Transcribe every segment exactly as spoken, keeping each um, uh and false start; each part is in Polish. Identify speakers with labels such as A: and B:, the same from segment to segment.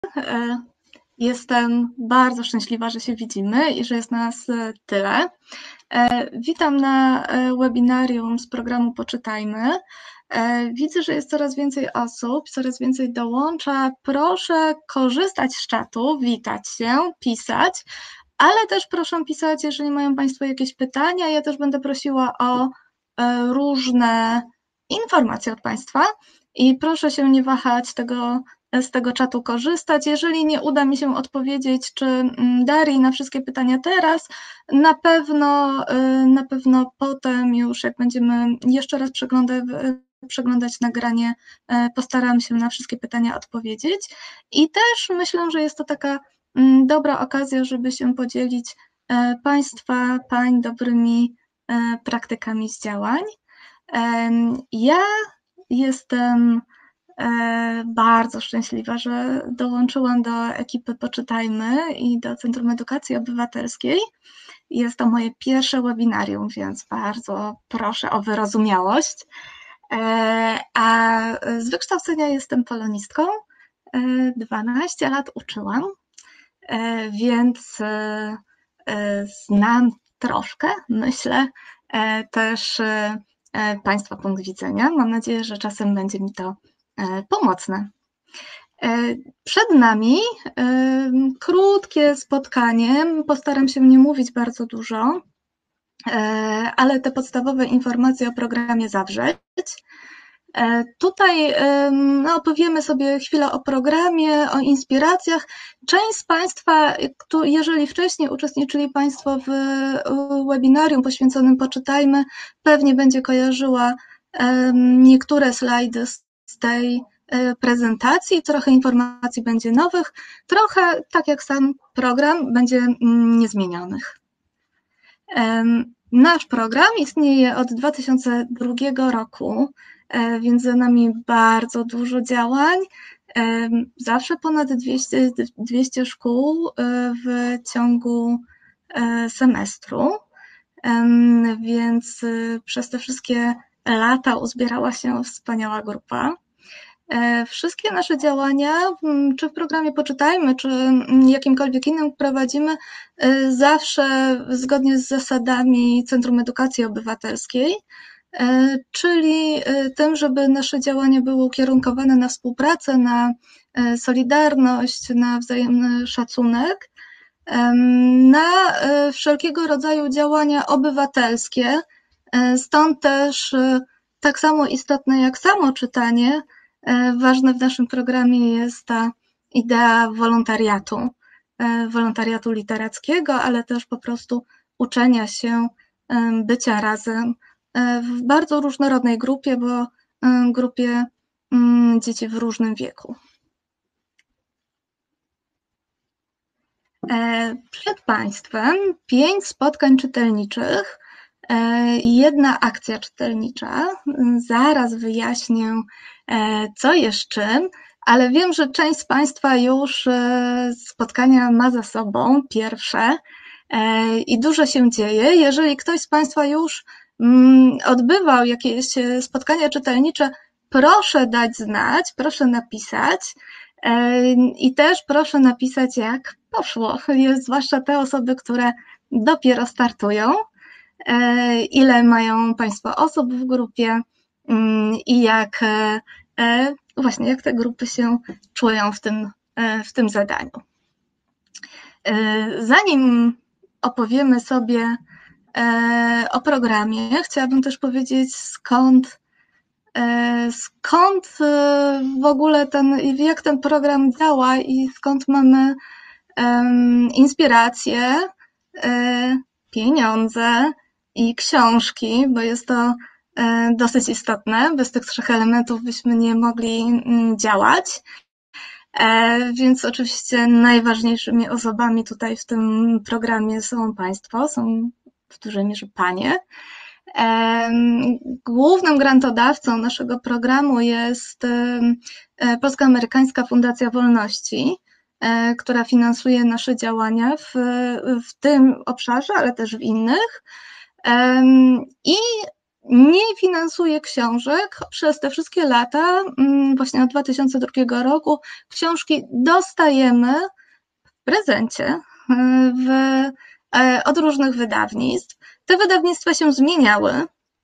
A: E, Jestem bardzo szczęśliwa, że się widzimy i że jest nas e, tyle. E, Witam na e, webinarium z programu Poczytajmy. E, Widzę, że jest coraz więcej osób, coraz więcej dołącza. Proszę korzystać z czatu, witać się, pisać, ale też proszę pisać, jeżeli mają Państwo jakieś pytania. Ja też będę prosiła o e, różne informacje od Państwa i proszę się nie wahać tego z tego czatu korzystać. Jeżeli nie uda mi się odpowiedzieć, czy Darii na wszystkie pytania teraz, na pewno, na pewno potem już jak będziemy jeszcze raz przeglądać, przeglądać nagranie, postaram się na wszystkie pytania odpowiedzieć. I też myślę, że jest to taka dobra okazja, żeby się podzielić Państwa, pań dobrymi praktykami z działań. Ja jestem bardzo szczęśliwa, że dołączyłam do ekipy Poczytajmy i do Centrum Edukacji Obywatelskiej. Jest to moje pierwsze webinarium, więc bardzo proszę o wyrozumiałość. A z wykształcenia jestem polonistką. dwanaście lat uczyłam, więc znam troszkę, myślę, też Państwa punkt widzenia. Mam nadzieję, że czasem będzie mi to pomocne. Przed nami krótkie spotkanie, postaram się nie mówić bardzo dużo, ale te podstawowe informacje o programie zawrzeć. Tutaj no, opowiemy sobie chwilę o programie, o inspiracjach. Część z Państwa, jeżeli wcześniej uczestniczyli Państwo w webinarium poświęconym Poczytajmy, pewnie będzie kojarzyła niektóre slajdy z tej prezentacji, trochę informacji będzie nowych, trochę, tak jak sam program, będzie niezmienionych. Nasz program istnieje od dwa tysiące drugiego roku, więc za nami bardzo dużo działań, zawsze ponad dwieście, dwieście szkół w ciągu semestru, więc przez te wszystkie lata uzbierała się wspaniała grupa. Wszystkie nasze działania, czy w programie Poczytajmy, czy jakimkolwiek innym prowadzimy, zawsze zgodnie z zasadami Centrum Edukacji Obywatelskiej, czyli tym, żeby nasze działania były ukierunkowane na współpracę, na solidarność, na wzajemny szacunek, na wszelkiego rodzaju działania obywatelskie, stąd też tak samo istotne jak samo czytanie, ważne w naszym programie jest ta idea wolontariatu, wolontariatu literackiego, ale też po prostu uczenia się, bycia razem w bardzo różnorodnej grupie, bo grupie dzieci w różnym wieku. Przed Państwem pięć spotkań czytelniczych, jedna akcja czytelnicza. Zaraz wyjaśnię, co jest czym, ale wiem, że część z Państwa już spotkania ma za sobą, pierwsze, i dużo się dzieje. Jeżeli ktoś z Państwa już odbywał jakieś spotkania czytelnicze, proszę dać znać, proszę napisać i też proszę napisać, jak poszło, zwłaszcza te osoby, które dopiero startują. Ile mają Państwo osób w grupie i jak właśnie jak te grupy się czują w tym, w tym zadaniu. Zanim opowiemy sobie o programie, chciałabym też powiedzieć, skąd, skąd w ogóle ten, jak ten program działa i skąd mamy inspiracje, pieniądze i książki, bo jest to dosyć istotne. Bez tych trzech elementów byśmy nie mogli działać. Więc oczywiście najważniejszymi osobami tutaj w tym programie są Państwo, są w dużej mierze Panie. Głównym grantodawcą naszego programu jest Polsko-Amerykańska Fundacja Wolności, która finansuje nasze działania w, w tym obszarze, ale też w innych. I nie finansuje książek przez te wszystkie lata, właśnie od dwa tysiące drugiego roku, książki dostajemy w prezencie w, od różnych wydawnictw. Te wydawnictwa się zmieniały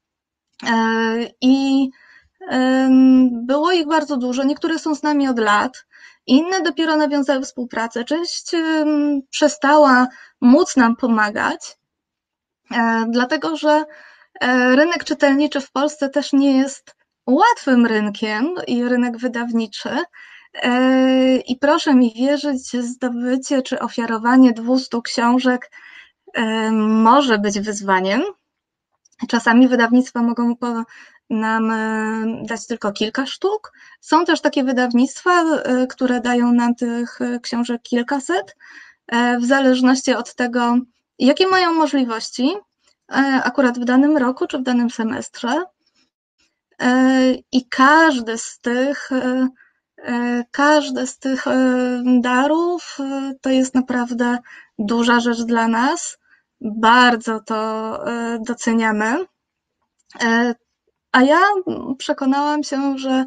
A: i było ich bardzo dużo, niektóre są z nami od lat, inne dopiero nawiązały współpracę, część przestała móc nam pomagać, dlatego że rynek czytelniczy w Polsce też nie jest łatwym rynkiem i rynek wydawniczy. I proszę mi wierzyć, zdobycie czy ofiarowanie dwustu książek może być wyzwaniem. Czasami wydawnictwa mogą nam dać tylko kilka sztuk. Są też takie wydawnictwa, które dają nam tych książek kilkaset, w zależności od tego, jakie mają możliwości akurat w danym roku czy w danym semestrze. I każdy z tych, każdy z tych darów to jest naprawdę duża rzecz dla nas. Bardzo to doceniamy. A ja przekonałam się, że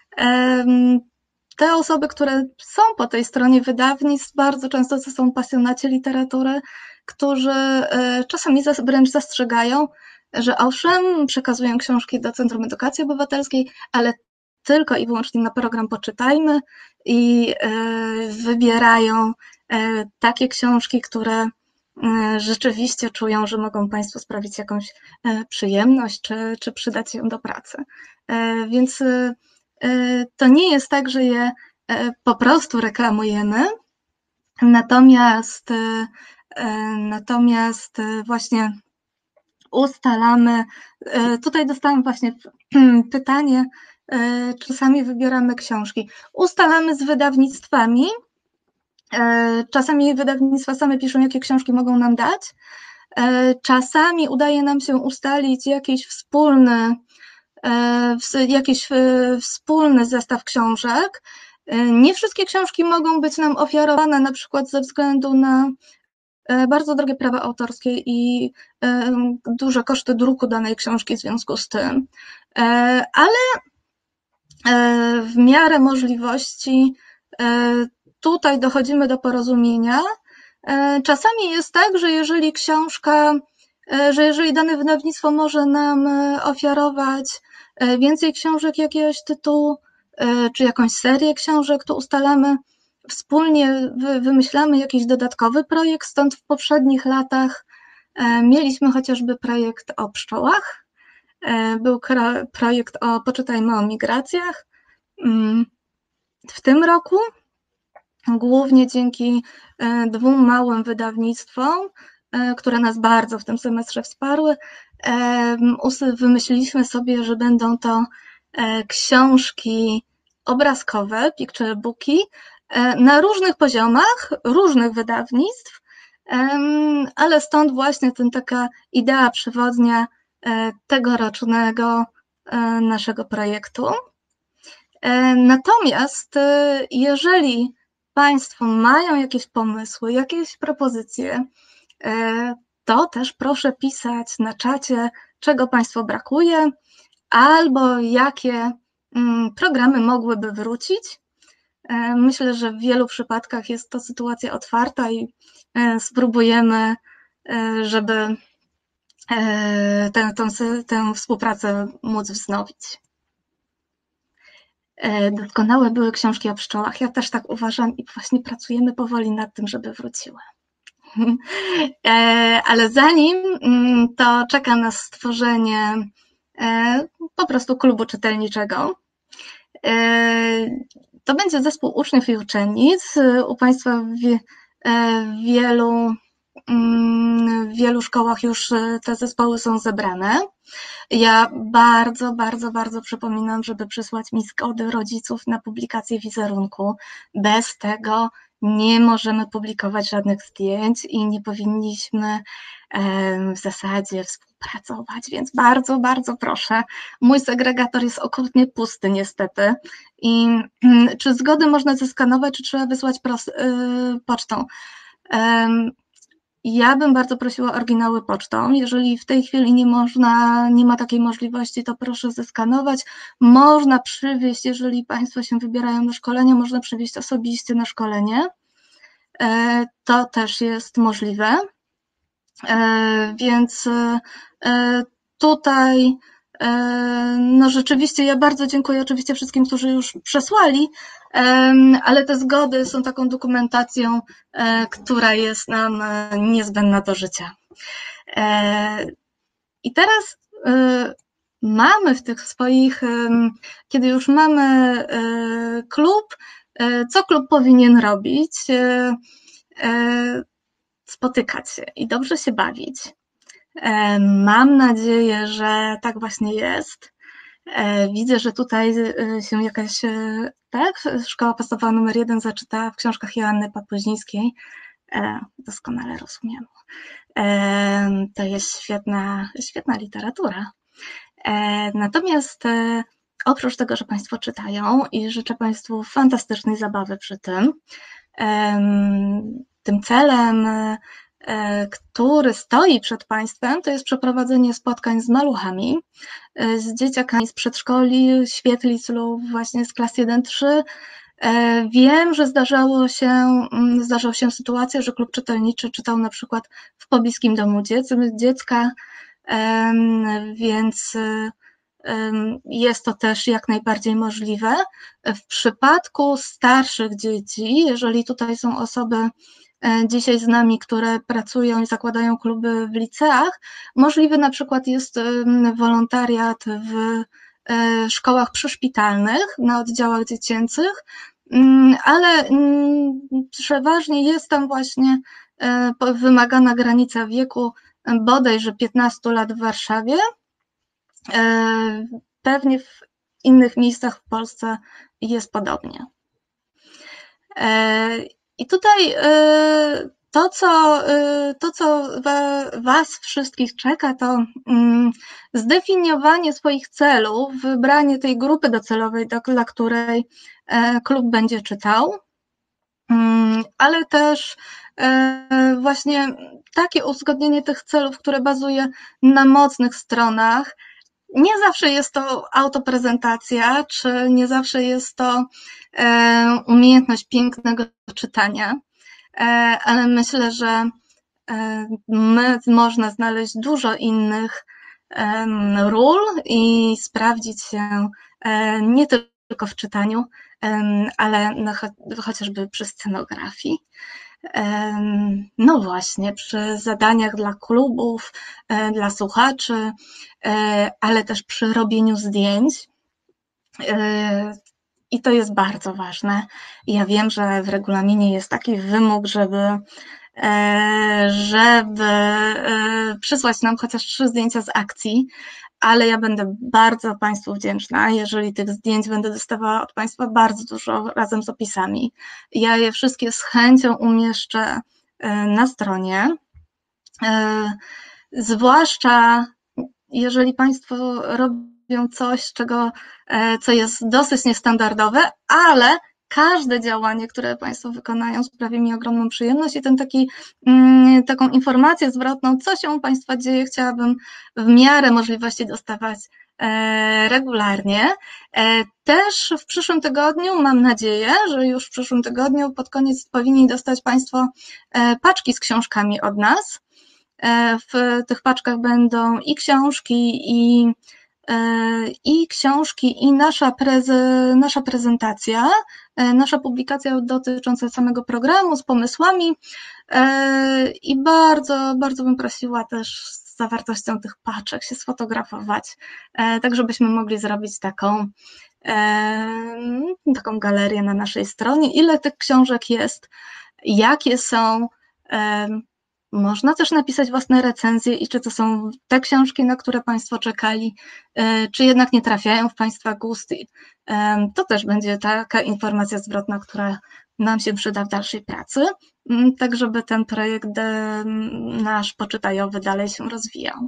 A: te osoby, które są po tej stronie wydawnictw, bardzo często to są pasjonaci literatury, którzy czasami wręcz zastrzegają, że owszem, przekazują książki do Centrum Edukacji Obywatelskiej, ale tylko i wyłącznie na program Poczytajmy i wybierają takie książki, które rzeczywiście czują, że mogą Państwu sprawić jakąś przyjemność, czy, czy przydać się do pracy. Więc to nie jest tak, że je po prostu reklamujemy, natomiast, natomiast właśnie ustalamy, tutaj dostałam właśnie pytanie, czasami wybieramy książki. Ustalamy z wydawnictwami, czasami wydawnictwa same piszą, jakie książki mogą nam dać, czasami udaje nam się ustalić jakiś wspólny, jakiś wspólny zestaw książek. Nie wszystkie książki mogą być nam ofiarowane, na przykład ze względu na bardzo drogie prawa autorskie i duże koszty druku danej książki w związku z tym, ale w miarę możliwości tutaj dochodzimy do porozumienia. Czasami jest tak, że jeżeli książka, że jeżeli dane wydawnictwo może nam ofiarować więcej książek jakiegoś tytułu, czy jakąś serię książek, to ustalamy wspólnie, wymyślamy jakiś dodatkowy projekt, stąd w poprzednich latach mieliśmy chociażby projekt o pszczołach, był projekt o Poczytajmy o migracjach. W tym roku, głównie dzięki dwóm małym wydawnictwom, które nas bardzo w tym semestrze wsparły, wymyśliliśmy sobie, że będą to książki obrazkowe, picture booki, na różnych poziomach, różnych wydawnictw, ale stąd właśnie ten taka idea przewodnia tegorocznego naszego projektu. Natomiast jeżeli Państwo mają jakieś pomysły, jakieś propozycje, to też proszę pisać na czacie, czego Państwu brakuje, albo jakie programy mogłyby wrócić. Myślę, że w wielu przypadkach jest to sytuacja otwarta i spróbujemy, żeby tę, tę, tę współpracę móc wznowić. Doskonałe były książki o pszczołach. Ja też tak uważam i właśnie pracujemy powoli nad tym, żeby wróciły. Ale zanim, to czeka nas stworzenie po prostu klubu czytelniczego. To będzie zespół uczniów i uczennic. U Państwa w wielu, w wielu szkołach już te zespoły są zebrane. Ja bardzo, bardzo, bardzo przypominam, żeby przysłać mi zgody rodziców na publikację wizerunku. Bez tego nie możemy publikować żadnych zdjęć i nie powinniśmy w zasadzie współpracować, więc bardzo, bardzo proszę. Mój segregator jest okrutnie pusty niestety. I czy zgody można zeskanować, czy trzeba wysłać pocztą? Ja bym bardzo prosiła oryginały pocztą. Jeżeli w tej chwili nie można, nie ma takiej możliwości, to proszę zeskanować. Można przywieźć, jeżeli Państwo się wybierają na szkolenie, można przywieźć osobiście na szkolenie. To też jest możliwe. Więc tutaj no rzeczywiście ja bardzo dziękuję oczywiście wszystkim, którzy już przesłali, ale te zgody są taką dokumentacją, która jest nam niezbędna do życia. I teraz mamy w tych swoich, kiedy już mamy klub, co klub powinien robić? Spotykać się i dobrze się bawić. Mam nadzieję, że tak właśnie jest. Widzę, że tutaj się jakaś, tak, szkoła podstawowa numer jeden zaczytała w książkach Joanny Papuzińskiej. Doskonale rozumiem. To jest świetna, świetna literatura. Natomiast oprócz tego, że Państwo czytają i życzę Państwu fantastycznej zabawy przy tym, tym celem, który stoi przed Państwem, to jest przeprowadzenie spotkań z maluchami, z dzieciakami z przedszkoli, świetlic lub właśnie z klas jeden trzy. Wiem, że zdarzało się, zdarzała się sytuacja, że klub czytelniczy czytał na przykład w pobliskim domu dziecka, więc jest to też jak najbardziej możliwe. W przypadku starszych dzieci, jeżeli tutaj są osoby dzisiaj z nami, które pracują i zakładają kluby w liceach, możliwy na przykład jest wolontariat w szkołach przyszpitalnych, na oddziałach dziecięcych, ale przeważnie jest tam właśnie wymagana granica wieku bodajże piętnastu lat w Warszawie. Pewnie w innych miejscach w Polsce jest podobnie. I tutaj to, co, to, co Was wszystkich czeka, to zdefiniowanie swoich celów, wybranie tej grupy docelowej, dla której klub będzie czytał, ale też właśnie takie uzgodnienie tych celów, które bazuje na mocnych stronach. Nie zawsze jest to autoprezentacja, czy nie zawsze jest to umiejętność pięknego czytania, ale myślę, że my można znaleźć dużo innych ról i sprawdzić się nie tylko w czytaniu, ale chociażby przy scenografii. No właśnie, przy zadaniach dla klubów, dla słuchaczy, ale też przy robieniu zdjęć. I to jest bardzo ważne. Ja wiem, że w regulaminie jest taki wymóg, żeby, żeby przysłać nam chociaż trzy zdjęcia z akcji, ale ja będę bardzo Państwu wdzięczna, jeżeli tych zdjęć będę dostawała od Państwa bardzo dużo razem z opisami. Ja je wszystkie z chęcią umieszczę na stronie, zwłaszcza jeżeli Państwo robią coś, czego, co jest dosyć niestandardowe, ale każde działanie, które Państwo wykonają, sprawi mi ogromną przyjemność i ten taki, taką informację zwrotną, co się u Państwa dzieje, chciałabym w miarę możliwości dostawać regularnie. Też w przyszłym tygodniu, mam nadzieję, że już w przyszłym tygodniu pod koniec powinni dostać Państwo paczki z książkami od nas. W tych paczkach będą i książki, i i książki, i nasza, prezy, nasza prezentacja, nasza publikacja dotycząca samego programu z pomysłami i bardzo, bardzo bym prosiła też z zawartością tych paczek się sfotografować, tak żebyśmy mogli zrobić taką, taką galerię na naszej stronie, ile tych książek jest, jakie są. Można też napisać własne recenzje i czy to są te książki, na które Państwo czekali, czy jednak nie trafiają w Państwa gust. To też będzie taka informacja zwrotna, która nam się przyda w dalszej pracy, tak żeby ten projekt nasz poczytajowy dalej się rozwijał.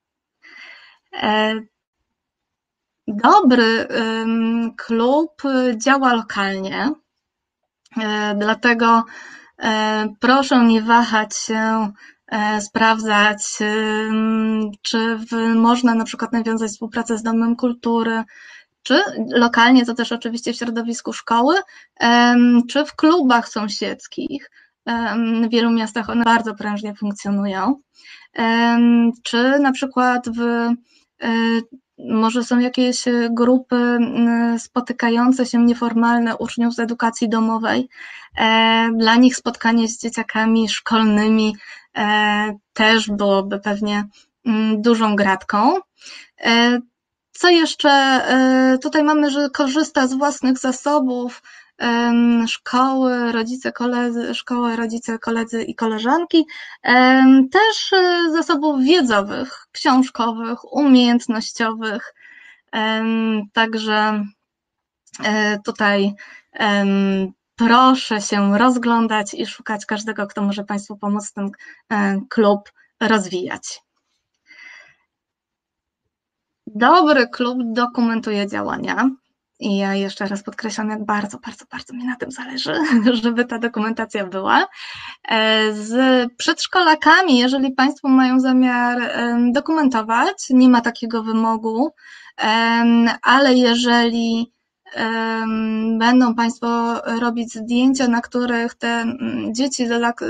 A: Dobry klub działa lokalnie, dlatego proszę nie wahać się sprawdzać, czy można na przykład nawiązać współpracę z Domem Kultury, czy lokalnie, to też oczywiście w środowisku szkoły, czy w klubach sąsiedzkich. W wielu miastach one bardzo prężnie funkcjonują. Czy na przykład w, może są jakieś grupy spotykające się nieformalne uczniów z edukacji domowej. Dla nich spotkanie z dzieciakami szkolnymi też byłoby pewnie dużą gratką. Co jeszcze? Tutaj mamy, że korzysta z własnych zasobów, szkoły, rodzice, koledzy, szkoły, rodzice, koledzy i koleżanki, też zasobów wiedzowych, książkowych, umiejętnościowych, także tutaj proszę się rozglądać i szukać każdego, kto może Państwu pomóc ten klub rozwijać. Dobry klub dokumentuje działania i ja jeszcze raz podkreślam, jak bardzo, bardzo, bardzo mi na tym zależy, żeby ta dokumentacja była. Z przedszkolakami, jeżeli Państwo mają zamiar dokumentować, nie ma takiego wymogu, ale jeżeli będą Państwo robić zdjęcia, na których te dzieci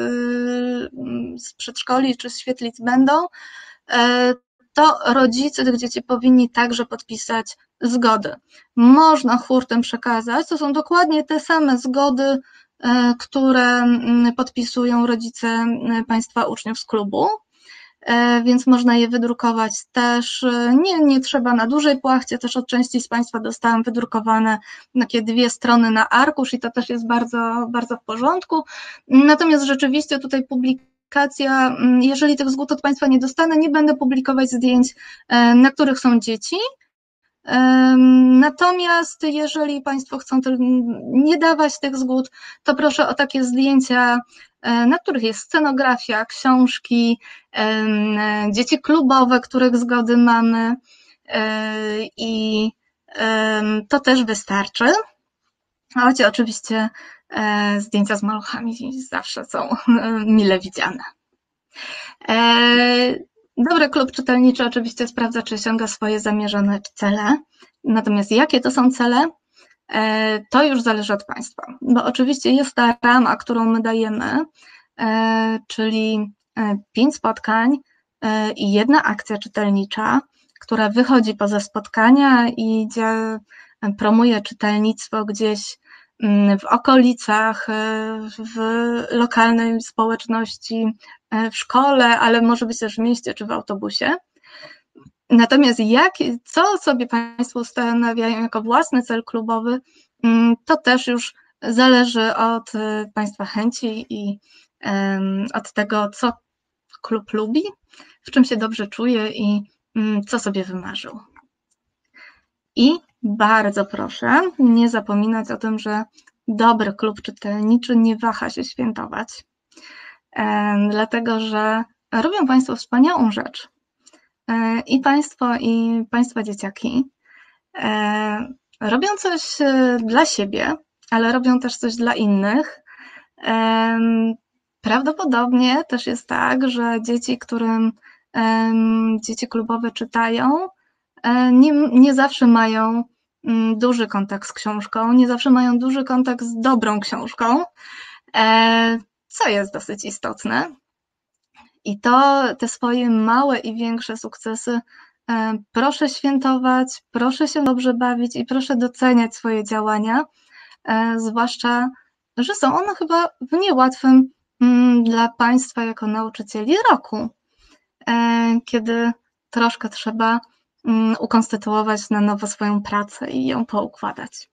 A: z przedszkoli czy z świetlic będą, to rodzice tych dzieci powinni także podpisać zgody. Można hurtem przekazać, to są dokładnie te same zgody, które podpisują rodzice Państwa uczniów z klubu, więc można je wydrukować też, nie, nie trzeba na dużej płachcie, też od części z Państwa dostałam wydrukowane takie dwie strony na arkusz i to też jest bardzo, bardzo w porządku. Natomiast rzeczywiście tutaj publikacja, jeżeli tych zgód od Państwa nie dostanę, nie będę publikować zdjęć, na których są dzieci. Natomiast jeżeli Państwo chcą nie dawać tych zgód, to proszę o takie zdjęcia, na których jest scenografia, książki, dzieci klubowe, których zgody mamy i to też wystarczy. Choć oczywiście zdjęcia z maluchami zawsze są mile widziane. Dobry klub czytelniczy oczywiście sprawdza, czy osiąga swoje zamierzone cele. Natomiast jakie to są cele, to już zależy od Państwa. Bo oczywiście jest ta rama, którą my dajemy, czyli pięć spotkań i jedna akcja czytelnicza, która wychodzi poza spotkania i idzie, promuje czytelnictwo gdzieś w okolicach, w lokalnej społeczności, w szkole, ale może być też w mieście czy w autobusie. Natomiast jak, co sobie Państwo ustanawiają jako własny cel klubowy, to też już zależy od Państwa chęci i od tego, co klub lubi, w czym się dobrze czuje i co sobie wymarzył. I bardzo proszę nie zapominać o tym, że dobry klub czytelniczy nie waha się świętować, dlatego że robią Państwo wspaniałą rzecz. I Państwo, i Państwa dzieciaki robią coś dla siebie, ale robią też coś dla innych. Prawdopodobnie też jest tak, że dzieci, którym dzieci klubowe czytają, nie, nie zawsze mają duży kontakt z książką, nie zawsze mają duży kontakt z dobrą książką, co jest dosyć istotne. I to te swoje małe i większe sukcesy proszę świętować, proszę się dobrze bawić i proszę doceniać swoje działania, zwłaszcza, że są one chyba w niełatwym dla Państwa jako nauczycieli roku, kiedy troszkę trzeba ukonstytuować na nowo swoją pracę i ją poukładać.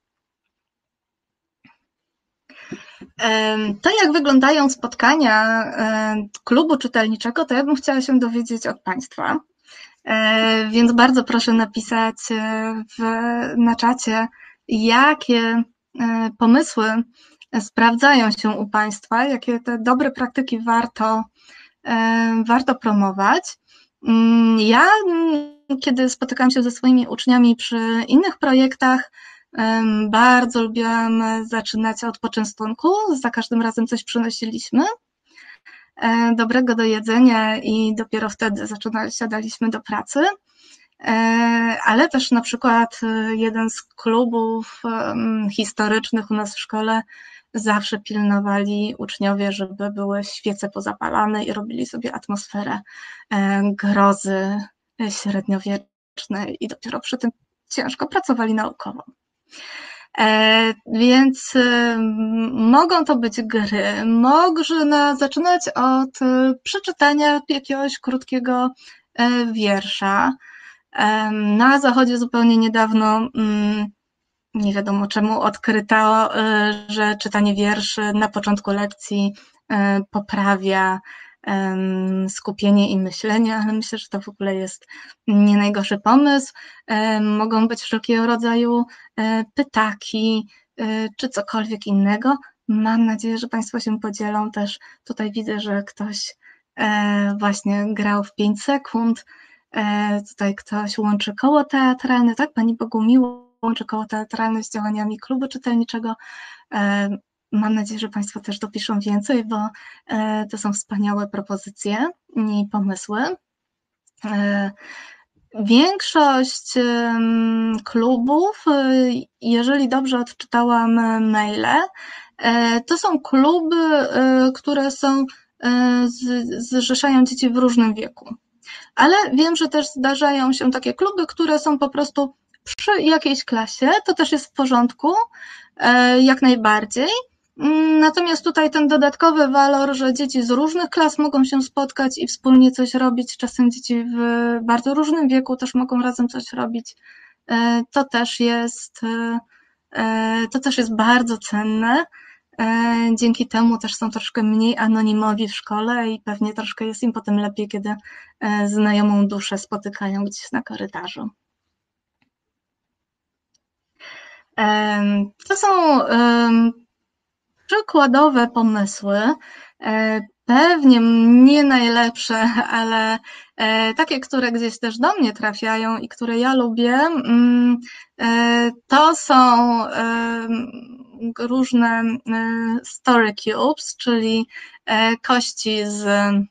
A: To, jak wyglądają spotkania klubu czytelniczego, to ja bym chciała się dowiedzieć od Państwa, więc bardzo proszę napisać w, na czacie, jakie pomysły sprawdzają się u Państwa, jakie te dobre praktyki warto, warto promować. Ja, kiedy spotykałam się ze swoimi uczniami przy innych projektach, bardzo lubiłam zaczynać od poczęstunku, za każdym razem coś przynosiliśmy. dobrego do jedzenia i dopiero wtedy zaczynali, siadaliśmy do pracy. Ale też na przykład jeden z klubów historycznych u nas w szkole zawsze pilnowali uczniowie, żeby były świece pozapalane i robili sobie atmosferę grozy średniowiecznej i dopiero przy tym ciężko pracowali naukowo. Więc mogą to być gry, można zaczynać od przeczytania jakiegoś krótkiego wiersza. Na Zachodzie zupełnie niedawno, nie wiadomo czemu, odkryto, że czytanie wierszy na początku lekcji poprawia skupienie i myślenie, ale myślę, że to w ogóle jest nie najgorszy pomysł. Mogą być wszelkiego rodzaju pytaki czy cokolwiek innego. Mam nadzieję, że Państwo się podzielą też. Tutaj widzę, że ktoś właśnie grał w pięć sekund. Tutaj ktoś łączy koło teatralne, tak? Pani Bogumiło łączy koło teatralne z działaniami klubu czytelniczego. Mam nadzieję, że Państwo też dopiszą więcej, bo to są wspaniałe propozycje i pomysły. Większość klubów, jeżeli dobrze odczytałam maile, to są kluby, które są, zrzeszają dzieci w różnym wieku. Ale wiem, że też zdarzają się takie kluby, które są po prostu przy jakiejś klasie, to też jest w porządku, jak najbardziej. Natomiast tutaj ten dodatkowy walor, że dzieci z różnych klas mogą się spotkać i wspólnie coś robić, czasem dzieci w bardzo różnym wieku też mogą razem coś robić, to też jest, to też jest bardzo cenne. Dzięki temu też są troszkę mniej anonimowi w szkole i pewnie troszkę jest im potem lepiej, kiedy znajomą duszę spotykają gdzieś na korytarzu. To są przykładowe pomysły, pewnie nie najlepsze, ale takie, które gdzieś też do mnie trafiają i które ja lubię, to są różne story cubes, czyli kości z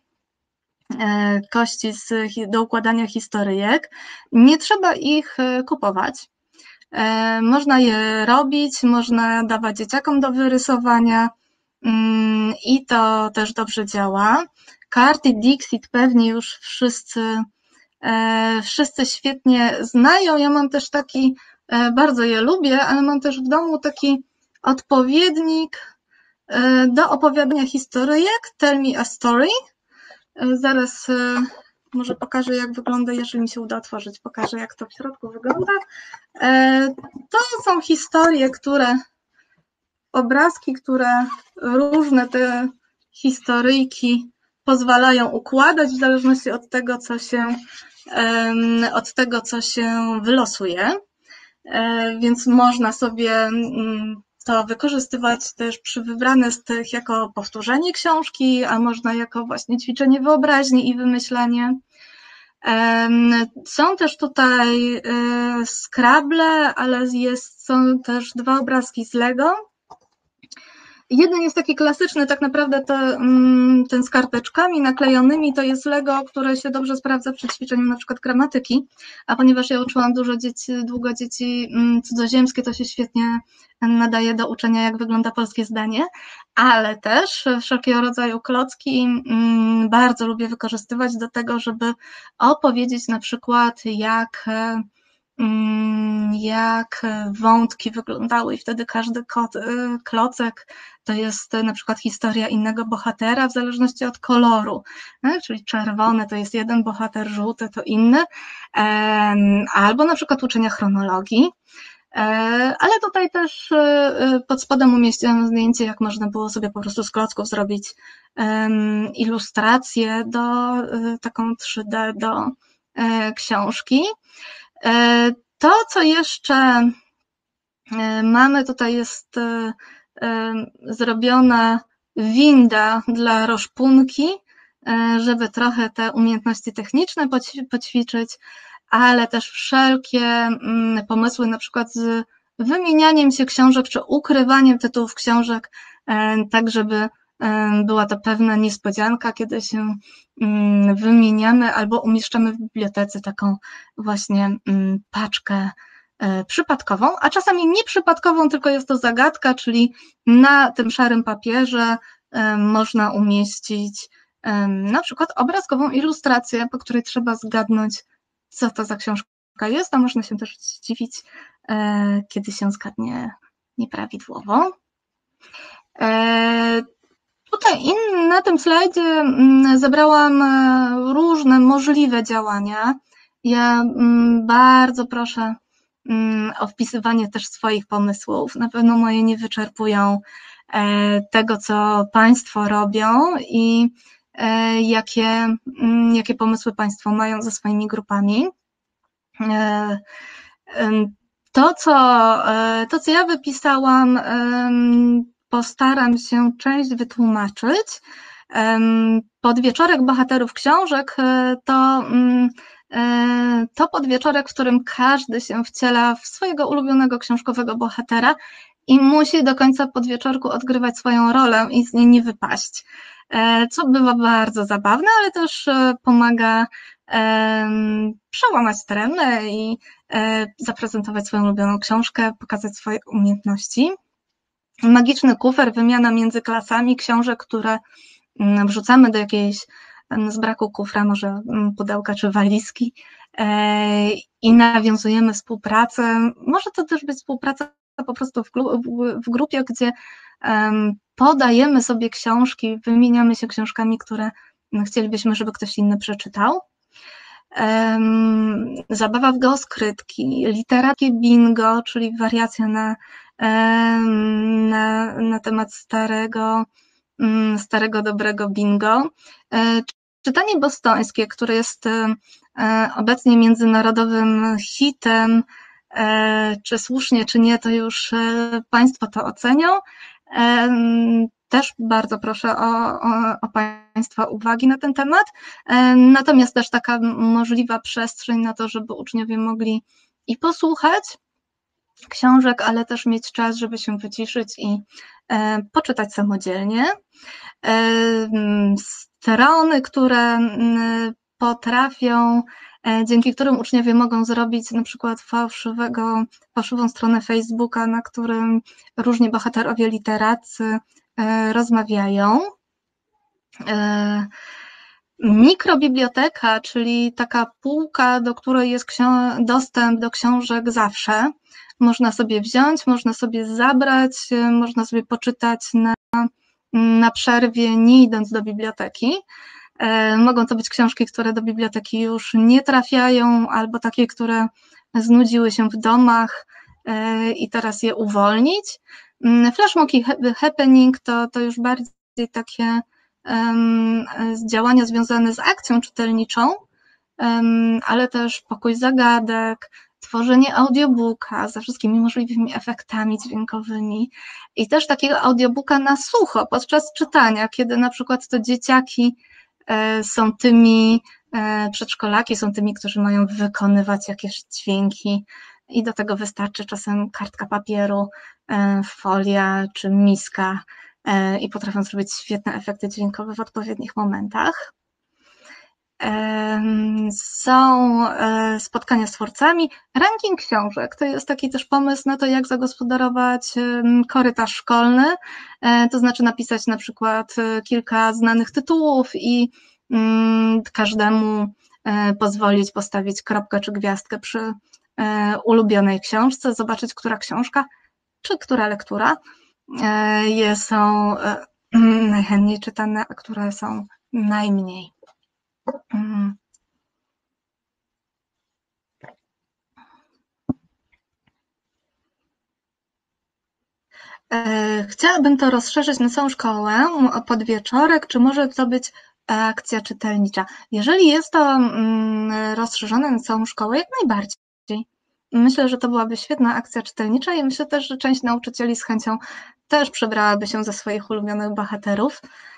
A: kości z, do układania historyjek. Nie trzeba ich kupować. Można je robić, można dawać dzieciakom do wyrysowania i to też dobrze działa. Karty Dixit pewnie już wszyscy, wszyscy świetnie znają. Ja mam też taki, bardzo je lubię, ale mam też w domu taki odpowiednik do opowiadania historyjek, Tell Me a Story. Zaraz może pokażę, jak wygląda, jeżeli mi się uda otworzyć, pokażę, jak to w środku wygląda. To są historie, które, obrazki, które różne te historyjki pozwalają układać w zależności od tego, co się, od tego, co się wylosuje. Więc można sobie to wykorzystywać też przy wybrane z tych jako powtórzenie książki, a można jako właśnie ćwiczenie wyobraźni i wymyślanie. Są też tutaj Scrabble, ale jest, są też dwa obrazki z Lego. Jeden jest taki klasyczny, tak naprawdę to, ten z karteczkami naklejonymi, to jest Lego, które się dobrze sprawdza przy ćwiczeniu na przykład gramatyki, a ponieważ ja uczyłam dużo dzieci, długo dzieci cudzoziemskie, to się świetnie nadaje do uczenia, jak wygląda polskie zdanie, ale też wszelkiego rodzaju klocki bardzo lubię wykorzystywać do tego, żeby opowiedzieć na przykład, jak jak wątki wyglądały i wtedy każdy klocek to jest na przykład historia innego bohatera w zależności od koloru, czyli czerwony to jest jeden bohater, żółty to inny, albo na przykład uczenia chronologii. Ale tutaj też pod spodem umieściłam zdjęcie, jak można było sobie po prostu z klocków zrobić ilustrację do taką trzy D do książki. To, co jeszcze mamy, tutaj jest zrobiona winda dla roszpunki, żeby trochę te umiejętności techniczne poćwiczyć, ale też wszelkie pomysły, na przykład z wymienianiem się książek, czy ukrywaniem tytułów książek, tak żeby była to pewna niespodzianka, kiedy się wymieniamy albo umieszczamy w bibliotece taką właśnie paczkę przypadkową, a czasami nieprzypadkową, tylko jest to zagadka, czyli na tym szarym papierze można umieścić na przykład obrazkową ilustrację, po której trzeba zgadnąć, co to za książka jest, a można się też zdziwić, kiedy się zgadnie nieprawidłowo. Tutaj na tym slajdzie zebrałam różne możliwe działania. Ja bardzo proszę o wpisywanie też swoich pomysłów. Na pewno moje nie wyczerpują tego, co Państwo robią i jakie, jakie pomysły Państwo mają ze swoimi grupami. To, co, to, co ja wypisałam, postaram się część wytłumaczyć. Podwieczorek bohaterów książek to, to podwieczorek, w którym każdy się wciela w swojego ulubionego książkowego bohatera i musi do końca podwieczorku odgrywać swoją rolę i z niej nie wypaść, co bywa bardzo zabawne, ale też pomaga przełamać tremę i zaprezentować swoją ulubioną książkę, pokazać swoje umiejętności. Magiczny kufer, wymiana między klasami książek, które wrzucamy do jakiejś, z braku kufra, może pudełka czy walizki i nawiązujemy współpracę. Może to też być współpraca po prostu w, w grupie, gdzie podajemy sobie książki, wymieniamy się książkami, które chcielibyśmy, żeby ktoś inny przeczytał. Zabawa w geoskrytki, literackie bingo, czyli wariacja na, na, na temat starego, starego dobrego bingo. Czytanie bostońskie, które jest obecnie międzynarodowym hitem, czy słusznie, czy nie, to już Państwo to ocenią. Też bardzo proszę o, o, o Państwa uwagi na ten temat. Natomiast też taka możliwa przestrzeń na to, żeby uczniowie mogli i posłuchać książek, ale też mieć czas, żeby się wyciszyć i poczytać samodzielnie. Strony, które potrafią, dzięki którym uczniowie mogą zrobić na przykład fałszywego, fałszywą stronę Facebooka, na którym różni bohaterowie literacy rozmawiają. Mikrobiblioteka, czyli taka półka, do której jest dostęp do książek zawsze. Można sobie wziąć, można sobie zabrać, można sobie poczytać na, na przerwie, nie idąc do biblioteki. Mogą to być książki, które do biblioteki już nie trafiają, albo takie, które znudziły się w domach i teraz je uwolnić. Flashmob i happening to, to już bardziej takie um, działania związane z akcją czytelniczą, um, ale też pokój zagadek, tworzenie audiobooka ze wszystkimi możliwymi efektami dźwiękowymi i też takiego audiobooka na sucho podczas czytania, kiedy na przykład to dzieciaki e, są tymi, e, przedszkolaki są tymi, którzy mają wykonywać jakieś dźwięki i do tego wystarczy czasem kartka papieru, folia czy miska i potrafią zrobić świetne efekty dźwiękowe w odpowiednich momentach. Są spotkania z twórcami. Ranking książek to jest taki też pomysł na to, jak zagospodarować korytarz szkolny, to znaczy napisać na przykład kilka znanych tytułów i każdemu pozwolić postawić kropkę czy gwiazdkę przy ulubionej książce, zobaczyć, która książka czy która lektura są najchętniej czytane, a które są najmniej. Chciałabym to rozszerzyć na całą szkołę o podwieczorek, czy może to być akcja czytelnicza. Jeżeli jest to rozszerzone na całą szkołę, jak najbardziej. Myślę, że to byłaby świetna akcja czytelnicza i myślę też, że część nauczycieli z chęcią też przebrałaby się ze swoich ulubionych bohaterów.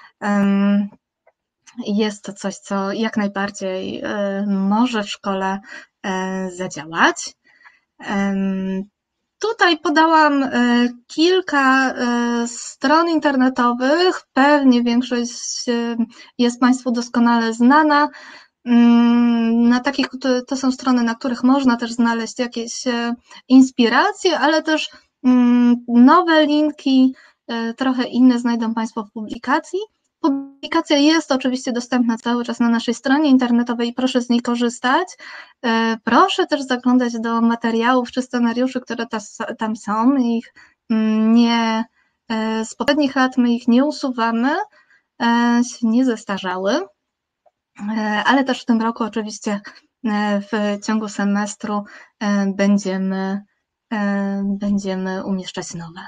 A: Jest to coś, co jak najbardziej może w szkole zadziałać. Tutaj podałam kilka stron internetowych, pewnie większość jest Państwu doskonale znana. Na takich, to są strony, na których można też znaleźć jakieś inspiracje, ale też nowe linki, trochę inne znajdą Państwo w publikacji. Publikacja jest oczywiście dostępna cały czas na naszej stronie internetowej i proszę z niej korzystać. Proszę też zaglądać do materiałów czy scenariuszy, które tam są. Ich nie, z poprzednich lat my ich nie usuwamy, się nie zestarzały, ale też w tym roku oczywiście w ciągu semestru będziemy, będziemy umieszczać nowe.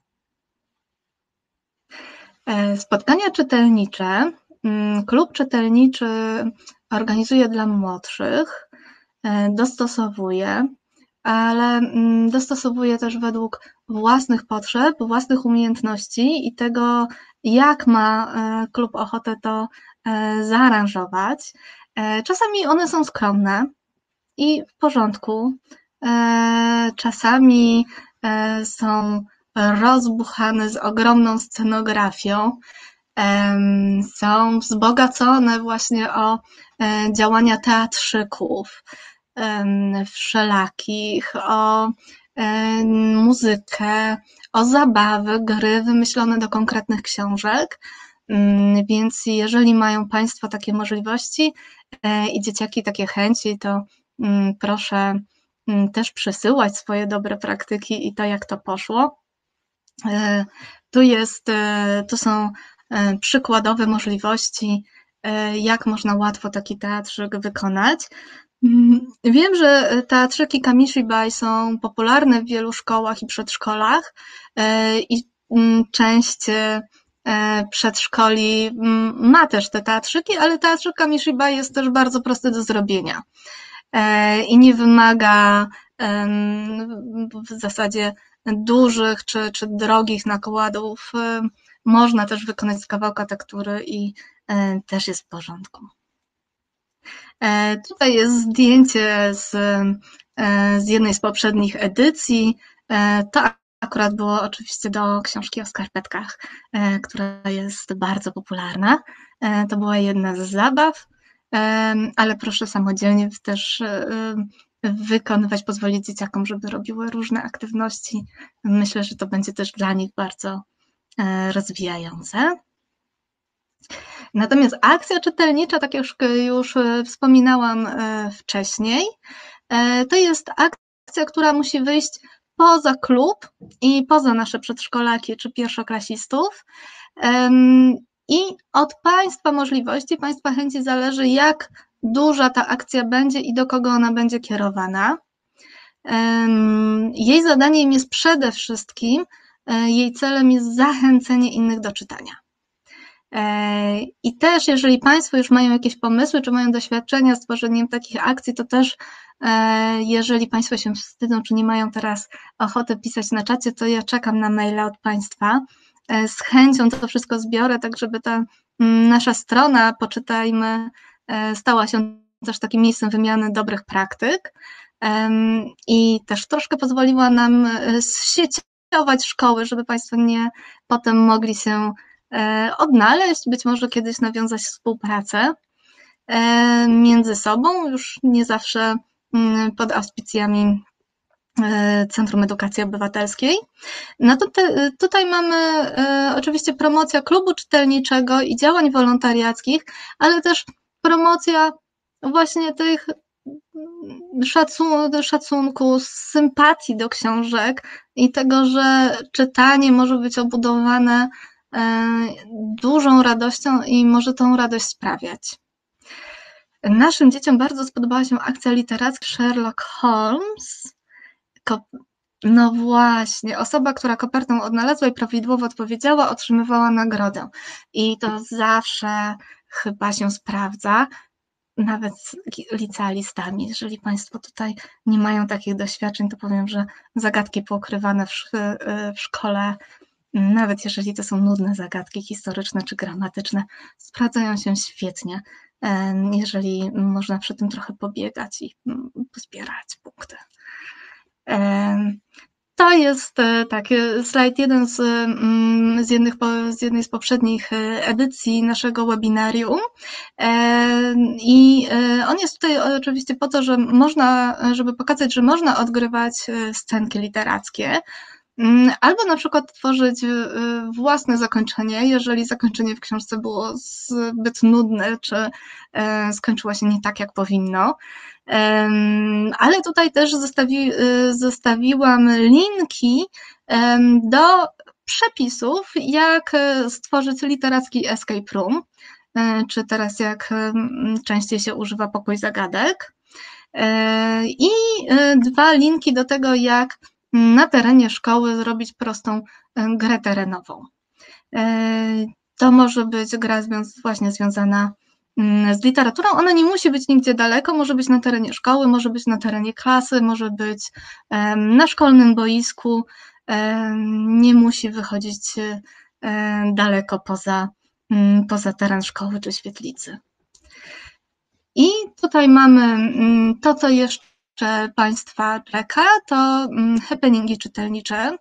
A: Spotkania czytelnicze. Klub czytelniczy organizuje dla młodszych, dostosowuje, ale dostosowuje też według własnych potrzeb, własnych umiejętności i tego, jak ma klub ochotę to zaaranżować. Czasami one są skromne i w porządku, czasami są rozbuchane z ogromną scenografią, są wzbogacone właśnie o działania teatrzyków wszelakich, o muzykę, o zabawy, gry wymyślone do konkretnych książek, więc jeżeli mają Państwo takie możliwości i dzieciaki takie chęci, to proszę też przesyłać swoje dobre praktyki i to, jak to poszło. Tu jest, tu są przykładowe możliwości, jak można łatwo taki teatrzyk wykonać. Wiem, że teatrzyki Kamishibai są popularne w wielu szkołach i przedszkolach i część przedszkoli ma też te teatrzyki, ale teatrzyk Kamishibai jest też bardzo prosty do zrobienia i nie wymaga w zasadzie dużych czy, czy drogich nakładów. Można też wykonać z kawałka tektury i też jest w porządku. Tutaj jest zdjęcie z, z jednej z poprzednich edycji. To akurat było oczywiście do książki o skarpetkach, która jest bardzo popularna. To była jedna z zabaw, ale proszę samodzielnie też wykonywać, pozwolić dzieciakom, żeby robiły różne aktywności. Myślę, że to będzie też dla nich bardzo rozwijające. Natomiast akcja czytelnicza, tak jak już wspominałam wcześniej, to jest akcja, która musi wyjść poza klub i poza nasze przedszkolaki czy pierwszoklasistów. I od Państwa możliwości, Państwa chęci zależy, jak duża ta akcja będzie i do kogo ona będzie kierowana. Jej zadaniem jest przede wszystkim, jej celem jest zachęcenie innych do czytania. I też, jeżeli Państwo już mają jakieś pomysły, czy mają doświadczenia z tworzeniem takich akcji, to też, jeżeli Państwo się wstydzą, czy nie mają teraz ochoty pisać na czacie, to ja czekam na maila od Państwa. Z chęcią to wszystko zbiorę, tak żeby ta nasza strona Poczytajmy stała się też takim miejscem wymiany dobrych praktyk i też troszkę pozwoliła nam zsieciować szkoły, żeby Państwo nie potem mogli się odnaleźć, być może kiedyś nawiązać współpracę między sobą, już nie zawsze pod auspicjami Centrum Edukacji Obywatelskiej. No to te, tutaj mamy oczywiście promocja klubu czytelniczego i działań wolontariackich, ale też promocja właśnie tych szacun szacunku, sympatii do książek i tego, że czytanie może być obudowane dużą radością i może tą radość sprawiać. Naszym dzieciom bardzo spodobała się akcja literacka Sherlock Holmes. No właśnie, osoba, która kopertę odnalazła i prawidłowo odpowiedziała, otrzymywała nagrodę. I to zawsze chyba się sprawdza, nawet z licealistami. Jeżeli Państwo tutaj nie mają takich doświadczeń, to powiem, że zagadki poukrywane w, w szkole, nawet jeżeli to są nudne zagadki historyczne czy gramatyczne, sprawdzają się świetnie, jeżeli można przy tym trochę pobiegać i pozbierać punkty. To jest taki slajd jeden z, z, jednych, z jednej z poprzednich edycji naszego webinarium i on jest tutaj oczywiście po to, że można, żeby pokazać, że można odgrywać scenki literackie, albo na przykład tworzyć własne zakończenie, jeżeli zakończenie w książce było zbyt nudne, czy skończyło się nie tak, jak powinno. Ale tutaj też zostawi, zostawiłam linki do przepisów, jak stworzyć literacki escape room, czy teraz jak częściej się używa pokój zagadek. I dwa linki do tego, jak na terenie szkoły zrobić prostą grę terenową. To może być gra właśnie związana z literaturą. Ona nie musi być nigdzie daleko, może być na terenie szkoły, może być na terenie klasy, może być na szkolnym boisku, nie musi wychodzić daleko poza, poza teren szkoły czy świetlicy. I tutaj mamy to, co jeszcze Państwa czeka, to happeningi czytelnicze.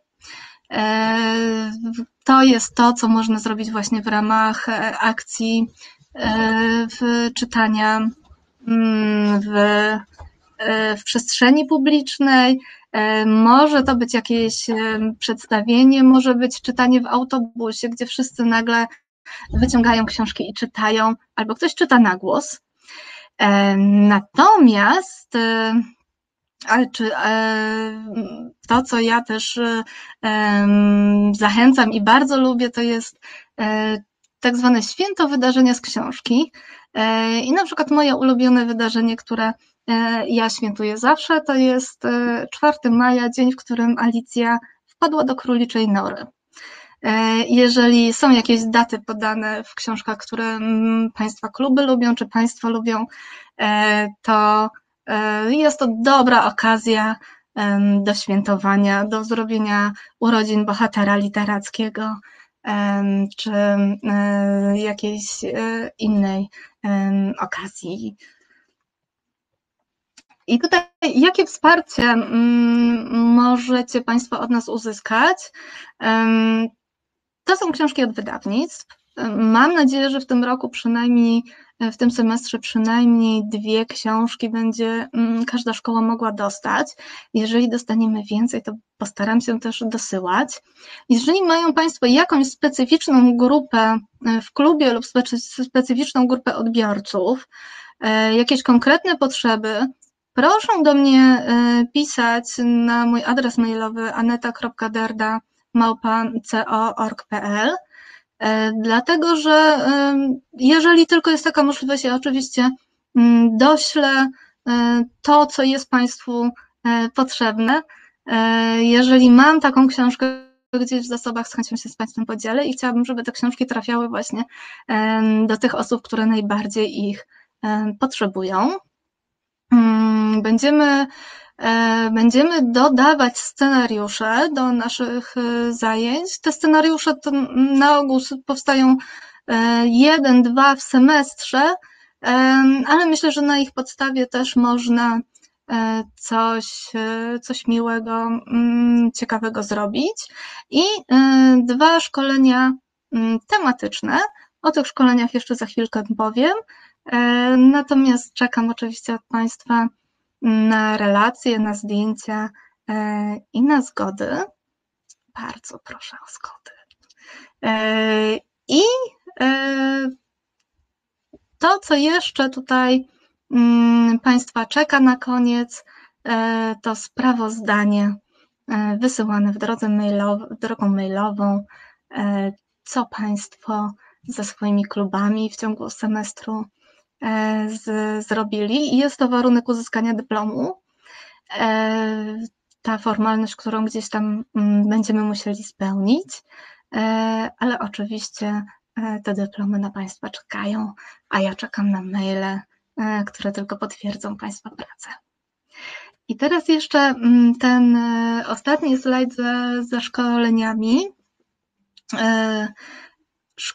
A: To jest to, co można zrobić właśnie w ramach akcji w czytania w, w przestrzeni publicznej. Może to być jakieś przedstawienie, może być czytanie w autobusie, gdzie wszyscy nagle wyciągają książki i czytają, albo ktoś czyta na głos. Natomiast czy to, co ja też zachęcam i bardzo lubię, to jest tak zwane święto wydarzenia z książki. I na przykład moje ulubione wydarzenie, które ja świętuję zawsze, to jest czwartego maja, dzień, w którym Alicja wpadła do króliczej nory. Jeżeli są jakieś daty podane w książkach, które Państwa kluby lubią, czy Państwo lubią, to jest to dobra okazja do świętowania, do zrobienia urodzin bohatera literackiego, czy jakiejś innej okazji. I tutaj jakie wsparcie możecie Państwo od nas uzyskać? To są książki od wydawnictw. Mam nadzieję, że w tym roku przynajmniej, w tym semestrze przynajmniej dwie książki będzie każda szkoła mogła dostać. Jeżeli dostaniemy więcej, to postaram się też dosyłać. Jeżeli mają Państwo jakąś specyficzną grupę w klubie lub specyficzną grupę odbiorców, jakieś konkretne potrzeby, proszę do mnie pisać na mój adres mailowy aneta kropka derda małpa co kropka org kropka p l, dlatego że jeżeli tylko jest taka możliwość, ja oczywiście doślę to, co jest Państwu potrzebne. Jeżeli mam taką książkę gdzieś w zasobach, z chęcią się z Państwem podzielę i chciałabym, żeby te książki trafiały właśnie do tych osób, które najbardziej ich potrzebują. Będziemy Będziemy dodawać scenariusze do naszych zajęć. Te scenariusze to na ogół powstają jeden, dwa w semestrze, ale myślę, że na ich podstawie też można coś, coś miłego, ciekawego zrobić. I dwa szkolenia tematyczne. O tych szkoleniach jeszcze za chwilkę powiem. Natomiast czekam oczywiście od Państwa na relacje, na zdjęcia i na zgody. Bardzo proszę o zgody. I to, co jeszcze tutaj Państwa czeka na koniec, to sprawozdanie wysyłane w drodze mailow, drogą mailową, co Państwo ze swoimi klubami w ciągu semestru Z, zrobili i jest to warunek uzyskania dyplomu. Ta formalność, którą gdzieś tam będziemy musieli spełnić, ale oczywiście te dyplomy na Państwa czekają, a ja czekam na maile, które tylko potwierdzą Państwa pracę. I teraz jeszcze ten ostatni slajd ze, ze szkoleniami.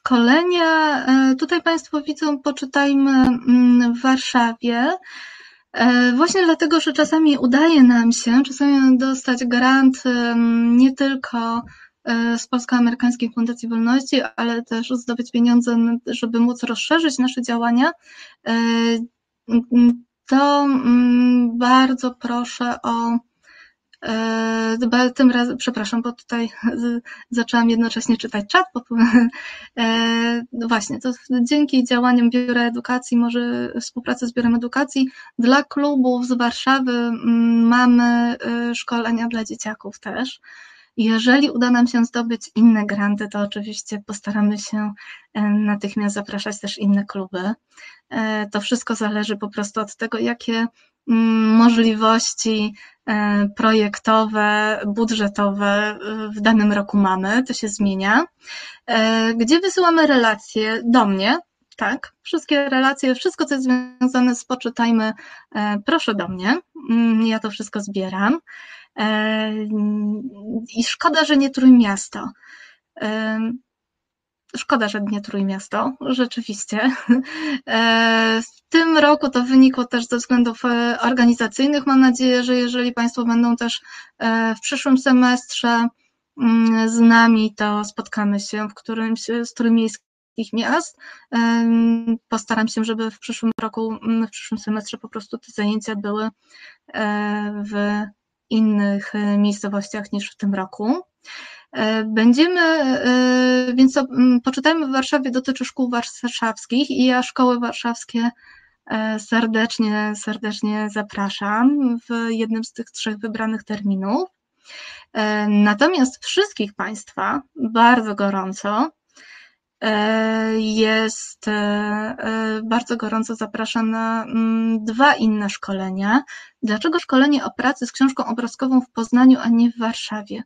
A: Szkolenia, tutaj Państwo widzą, poczytajmy w Warszawie. Właśnie dlatego, że czasami udaje nam się, czasami dostać grant nie tylko z Polsko-Amerykańskiej Fundacji Wolności, ale też zdobyć pieniądze, żeby móc rozszerzyć nasze działania, to bardzo proszę o tym razem, przepraszam, bo tutaj zaczęłam jednocześnie czytać czat, bo no właśnie, to dzięki działaniom Biura Edukacji, może współpracy z Biurem Edukacji, dla klubów z Warszawy mamy szkolenia dla dzieciaków też. Jeżeli uda nam się zdobyć inne granty, to oczywiście postaramy się natychmiast zapraszać też inne kluby. To wszystko zależy po prostu od tego, jakie możliwości projektowe, budżetowe w danym roku mamy, to się zmienia. Gdzie wysyłamy relacje? Do mnie, tak, wszystkie relacje, wszystko co jest związane z Poczytajmy, proszę do mnie, ja to wszystko zbieram. I szkoda, że nie Trójmiasto. Szkoda, że nie Trójmiasto, rzeczywiście. W tym roku to wynikło też ze względów organizacyjnych. Mam nadzieję, że jeżeli Państwo będą też w przyszłym semestrze z nami, to spotkamy się w którymś z trójmiejskich miast. Postaram się, żeby w przyszłym roku, w przyszłym semestrze po prostu te zajęcia były w innych miejscowościach niż w tym roku. Będziemy, więc to Poczytajmy w Warszawie dotyczy szkół warszawskich i ja szkoły warszawskie serdecznie, serdecznie zapraszam w jednym z tych trzech wybranych terminów. Natomiast wszystkich Państwa bardzo gorąco jest, bardzo gorąco zapraszam na dwa inne szkolenia. Dlaczego szkolenie o pracy z książką obrazkową w Poznaniu, a nie w Warszawie?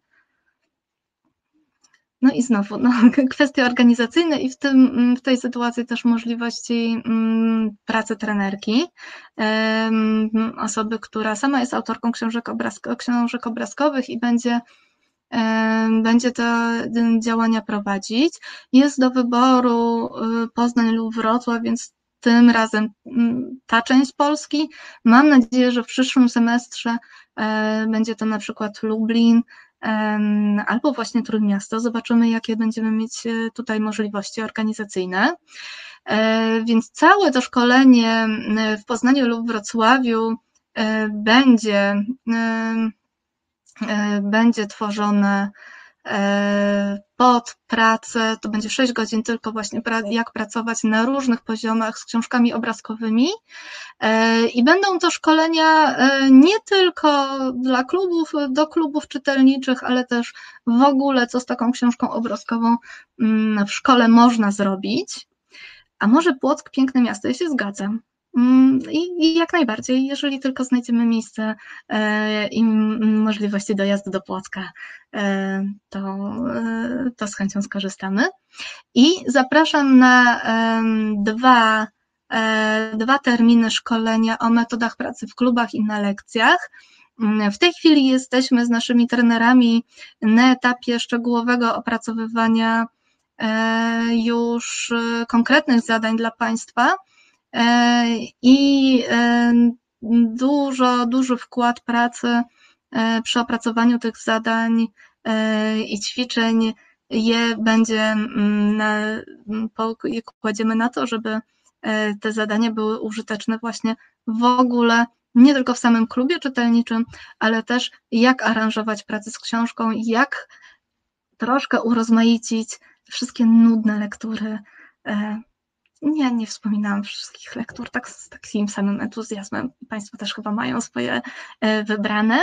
A: No i znowu, no, kwestie organizacyjne i w, tym, w tej sytuacji też możliwości pracy trenerki, osoby, która sama jest autorką książek, obrazko, książek obrazkowych i będzie, będzie te działania prowadzić. Jest do wyboru Poznań lub Wrocław, więc tym razem ta część Polski. Mam nadzieję, że w przyszłym semestrze będzie to na przykład Lublin, albo właśnie Trójmiasto. Zobaczymy, jakie będziemy mieć tutaj możliwości organizacyjne. Więc całe to szkolenie w Poznaniu lub Wrocławiu będzie, będzie tworzone pod pracę, to będzie sześć godzin tylko właśnie jak pracować na różnych poziomach z książkami obrazkowymi i będą to szkolenia nie tylko dla klubów, do klubów czytelniczych, ale też w ogóle co z taką książką obrazkową w szkole można zrobić. A może Płock piękne miasto? Ja się zgadzam. I jak najbardziej, jeżeli tylko znajdziemy miejsce i możliwości dojazdu do Płocka, to, to z chęcią skorzystamy. I zapraszam na dwa, dwa terminy szkolenia o metodach pracy w klubach i na lekcjach. W tej chwili jesteśmy z naszymi trenerami na etapie szczegółowego opracowywania już konkretnych zadań dla Państwa. I dużo, duży wkład pracy przy opracowaniu tych zadań i ćwiczeń je będzie, na, kładziemy na to, żeby te zadania były użyteczne właśnie w ogóle, nie tylko w samym klubie czytelniczym, ale też jak aranżować pracę z książką, jak troszkę urozmaicić wszystkie nudne lektury. Nie, nie wspominałam wszystkich lektur tak z takim samym entuzjazmem. Państwo też chyba mają swoje wybrane.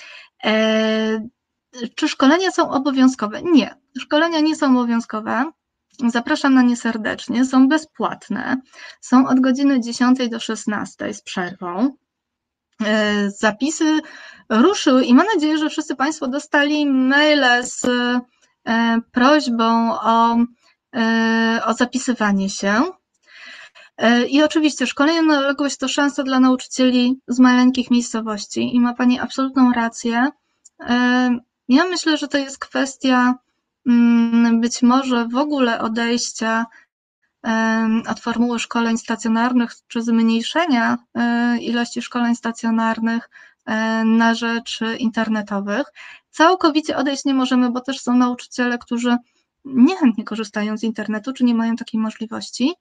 A: Czy szkolenia są obowiązkowe? Nie, szkolenia nie są obowiązkowe. Zapraszam na nie serdecznie. Są bezpłatne. Są od godziny dziesiątej do szesnastej z przerwą. Zapisy ruszyły i mam nadzieję, że wszyscy Państwo dostali maile z prośbą o, o zapisywanie się. I oczywiście szkolenie na odległość to szansa dla nauczycieli z maleńkich miejscowości i ma Pani absolutną rację. Ja myślę, że to jest kwestia być może w ogóle odejścia od formuły szkoleń stacjonarnych czy zmniejszenia ilości szkoleń stacjonarnych na rzecz internetowych. Całkowicie odejść nie możemy, bo też są nauczyciele, którzy niechętnie korzystają z internetu, czy nie mają takiej możliwości,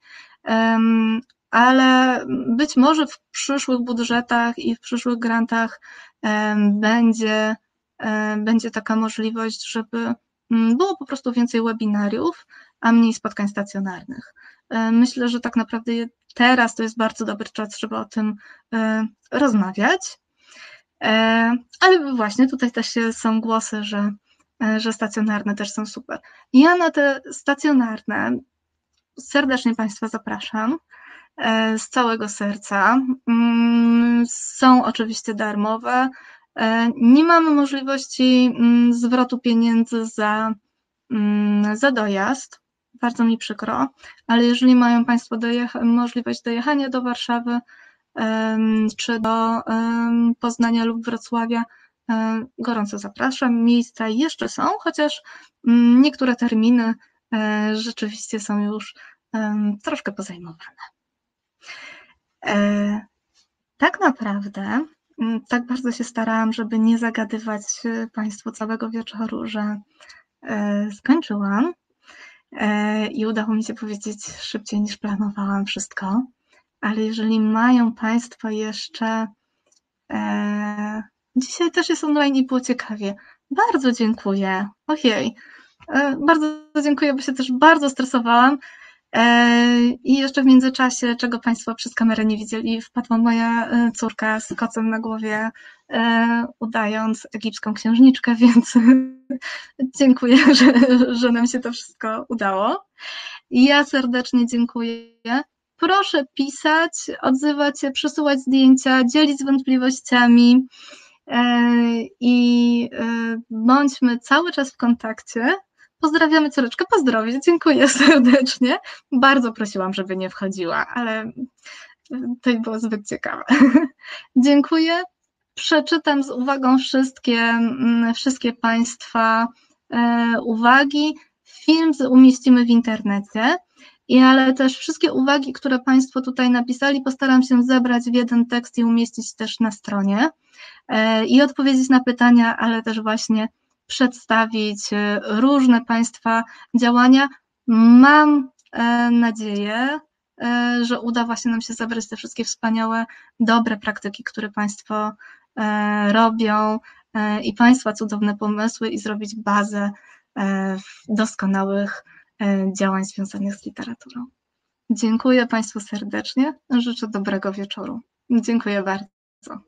A: ale być może w przyszłych budżetach i w przyszłych grantach będzie, będzie taka możliwość, żeby było po prostu więcej webinariów, a mniej spotkań stacjonarnych. Myślę, że tak naprawdę teraz to jest bardzo dobry czas, żeby o tym rozmawiać, ale właśnie tutaj też są głosy, że, że stacjonarne też są super. Ja na te stacjonarne serdecznie Państwa zapraszam z całego serca. Są oczywiście darmowe. Nie mamy możliwości zwrotu pieniędzy za, za dojazd. Bardzo mi przykro, ale jeżeli mają Państwo dojecha- możliwość dojechania do Warszawy czy do Poznania lub Wrocławia, gorąco zapraszam. Miejsca jeszcze są, chociaż niektóre terminy rzeczywiście są już troszkę pozajmowane. Tak naprawdę tak bardzo się starałam, żeby nie zagadywać Państwu całego wieczoru, że skończyłam i udało mi się powiedzieć szybciej niż planowałam wszystko, ale jeżeli mają Państwo jeszcze... Dzisiaj też jest online i było ciekawie. Bardzo dziękuję. Ojej, bardzo dziękuję, bo się też bardzo stresowałam. I jeszcze w międzyczasie, czego Państwo przez kamerę nie widzieli, wpadła moja córka z kocem na głowie, udając egipską księżniczkę, więc dziękuję, że, że nam się to wszystko udało. Ja serdecznie dziękuję. Proszę pisać, odzywać się, przesyłać zdjęcia, dzielić z wątpliwościami i bądźmy cały czas w kontakcie. Pozdrawiamy córeczkę, pozdrowie, dziękuję serdecznie. Bardzo prosiłam, żeby nie wchodziła, ale to było zbyt ciekawe. Dziękuję. Przeczytam z uwagą wszystkie, wszystkie Państwa uwagi. Film umieścimy w internecie, ale też wszystkie uwagi, które Państwo tutaj napisali, postaram się zebrać w jeden tekst i umieścić też na stronie i odpowiedzieć na pytania, ale też właśnie przedstawić różne Państwa działania. Mam nadzieję, że uda właśnie nam się zebrać te wszystkie wspaniałe, dobre praktyki, które Państwo robią i Państwa cudowne pomysły i zrobić bazę doskonałych działań związanych z literaturą. Dziękuję Państwu serdecznie, życzę dobrego wieczoru. Dziękuję bardzo.